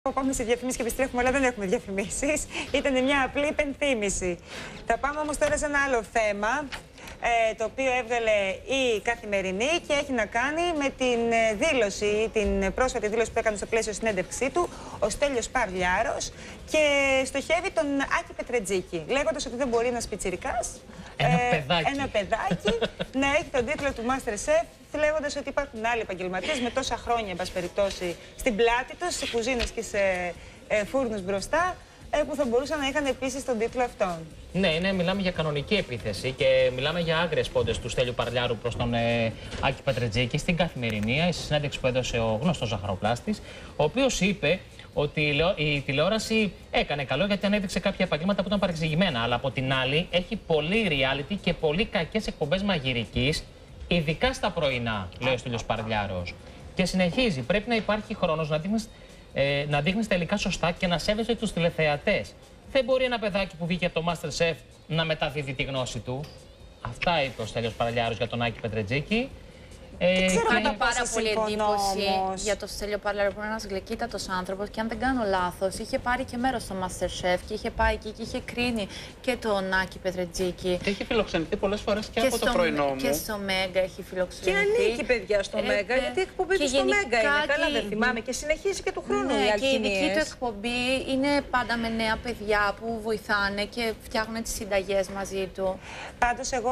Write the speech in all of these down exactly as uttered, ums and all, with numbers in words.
πω πάμε σε διαφημίσεις και επιστρέφουμε, αλλά δεν έχουμε διαφημίσεις. Ήταν μια απλή υπενθύμηση. Θα πάμε όμως τώρα σε ένα άλλο θέμα, ε, το οποίο έβγαλε η Καθημερινή και έχει να κάνει με την δήλωση, την πρόσφατη δήλωση που έκανε στο πλαίσιο συνέντευξή του ο Στέλιος Παρλιάρος και στοχεύει τον Άκη Πετρετζίκη, λέγοντας ότι δεν μπορεί ένας πιτσιρικάς, ένα ε, παιδάκι, ένα παιδάκι να έχει τον τίτλο του MasterChef, λέγοντας ότι υπάρχουν άλλοι επαγγελματίες με τόσα χρόνια, εν πάση περιπτώσει, στην πλάτη τους, σε κουζίνες και σε ε, φούρνους μπροστά, ε, που θα μπορούσαν να είχαν επίσης τον τίτλο αυτόν. Ναι, ναι, μιλάμε για κανονική επίθεση και μιλάμε για άγριες πόντες του Στέλιου Παρλιάρου προς τον ε, Άκη Πετρετζίκη στην Καθημερινή, η συνέντευξη που έδωσε ο γνωστός ζαχαροπλάστης, ο οποίος είπε ότι η τηλεόραση έκανε καλό γιατί ανέδειξε κάποια επαγγέλματα που ήταν παρεξηγημένα, αλλά από την άλλη έχει πολύ reality και πολύ κακές εκπομπές μαγειρικής, ειδικά στα πρωινά, λέει ο Στέλιος Παρλιάρος. Και συνεχίζει, πρέπει να υπάρχει χρόνος να δείχνεις, ε, να δείχνεις τα υλικά σωστά και να σέβεσαι τους τηλεθεατές. Δεν μπορεί ένα παιδάκι που βγήκε από το MasterChef να μεταδίδει τη γνώση του. Αυτά είπε ο Στέλιος Παρλιάρος για τον Άκη Πετρετζίκη. Ε, ξέρω Κάνει κατά πάρα πολύ εντύπωση όμως για το Στέλιο Παρλιάρο, που είναι ένας γλυκύτατος άνθρωπος και αν δεν κάνω λάθος, είχε πάρει και μέρος στο MasterChef και είχε πάει εκεί και είχε κρίνει και τον Άκη Πετρετζίκη. Έχει φιλοξενηθεί πολλές φορές και, και από στο, το πρωινό μου. Και στο Μέγκα έχει φιλοξενηθεί. Και ανήκει, παιδιά, στο ε, Μέγκα, ε, γιατί η εκπομπή του στο Μέγκα είναι. Καλά, δεν θυμάμαι. Και συνεχίζει και του χρόνου. Ναι, οι και η δική αλχημίες. του εκπομπή είναι πάντα με νέα παιδιά που βοηθάνε και φτιάχνουν τις συνταγές μαζί του. Πάντως, εγώ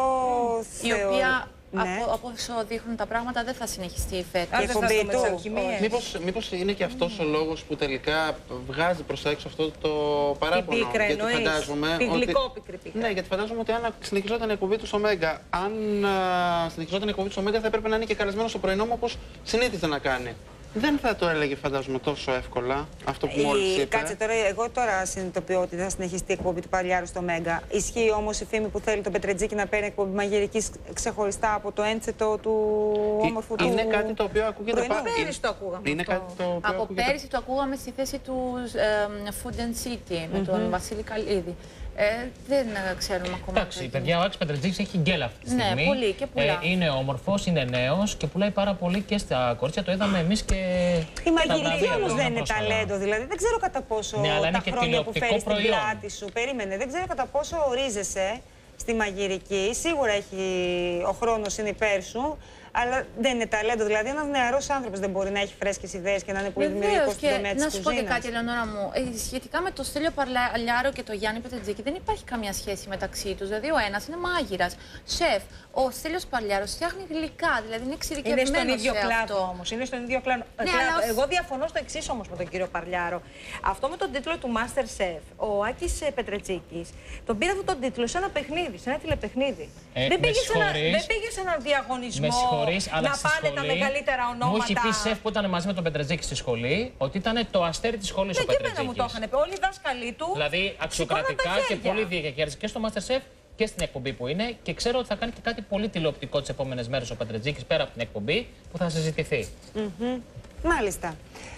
η θεωρώ... οποία, Ναι. Από, από όσο δείχνουν τα πράγματα, δεν θα συνεχιστεί φέτος. Η εκπομπή του. Μήπως, μήπως είναι και αυτός ο λόγος που τελικά βγάζει προς τα έξω αυτό το παράπονο. Την πίκρα, γιατί εννοείς. φαντάζομαι Την ότι... γλυκόπικρη πίκρα. Ναι, γιατί φαντάζομαι ότι αν συνεχιζόταν η εκπομπή του στο Μέγκα, αν α, συνεχιζόταν η εκπομπή του στο Μέγκα, θα έπρεπε να είναι και καλεσμένο στο πρωινό μου όπως συνήθιζε να κάνει. Δεν θα το έλεγε, φαντάζομαι, τόσο εύκολα αυτό που μόλις είπε. Κάτσε τώρα, εγώ τώρα συνειδητοποιώ ότι θα συνεχιστεί η εκπομπή του Παρλιάρου στο Μέγκα. Ισχύει όμως η φήμη που θέλει τον Πετρετζίκη να παίρνει εκπομπή μαγειρικής ξεχωριστά από το έντσετο του όμορφου του. Είναι κάτι το οποίο ακούγεται πρωινού. πάρα Πέρυσι το ακούγαμε. Είναι αυτό. κάτι το οποίο Από ακούγεται... πέρυσι το ακούγαμε στη θέση του ε, Food and City με τον Βασίλη Καλίδη. Ε, δεν ε, ξέρουμε ακόμα. Εντάξει, παιδιά, ο Άκης Πετρετζίκης έχει γκέλα αυτή τη στιγμή. Ναι, πολύ και πολλά. Ε, είναι όμορφος, είναι νέος και πουλάει πάρα πολύ και στα κορίτσια. Το είδαμε εμείς και. Η μαγειρική όμως δεν είναι ταλέντο, δηλαδή δεν ξέρω κατά πόσο ναι, αλλά τα είναι χρόνια που φέρεις στην προϊόν. πλάτη σου. Περίμενε, δεν ξέρω κατά πόσο ορίζεσαι στη μαγειρική. Σίγουρα έχει, ο χρόνος είναι υπέρ σου, αλλά δεν είναι ταλέντο. Δηλαδή, ένας νεαρός άνθρωπος δεν μπορεί να έχει φρέσκες ιδέες και να είναι πολύ δημιουργικός στην τομέα της κουζίνας. Να σου πω και κουζίνας. κάτι, Ελεονόρα μου. Ε, σχετικά με το Στέλιο Παρλιάρο και το Γιάννη Πετρετζίκη, δεν υπάρχει καμία σχέση μεταξύ τους. Δηλαδή, ο ένας είναι μάγειρας, σεφ. Ο Στέλιος Παρλιάρος φτιάχνει γλυκά, δηλαδή είναι εξειδικευμένος. Είναι στον ίδιο σε κλάδο αυτό. όμως. Είναι στον ίδιο κλάδο. Ναι, κλάδο. αλλά... Εγώ διαφωνώ στο εξής όμως με τον κύριο Παρλιάρο. Αυτό με τον τίτλο του MasterChef, ο Άκης Πετρετζίκης τον πήρε αυτόν τον τίτλο σε ένα παιχνίδι, σε ένα τηλεπαιχνίδι. Ε, δεν, πήγε ένα, δεν πήγε σε έναν διαγωνισμό αλλά να πάνε τα μεγαλύτερα ονόματα. Μου έχει πει σεφ που ήταν μαζί με τον Πετρετζίκη στη σχολή ότι ήταν το αστέρι της σχολής ναι, ο Πετρετζίκης. Ναι, και εμένα μου το είχαν πει. Όλοι οι δάσκαλοι του. Δηλαδή αξιοκρατικά και πολύ διακέρδησε και στο MasterChef και στην εκπομπή που είναι. Και ξέρω ότι θα κάνει και κάτι πολύ τηλεοπτικό τις επόμενες μέρες ο Πετρετζίκης πέρα από την εκπομπή που θα συζητηθεί. Mm-hmm. Μάλιστα.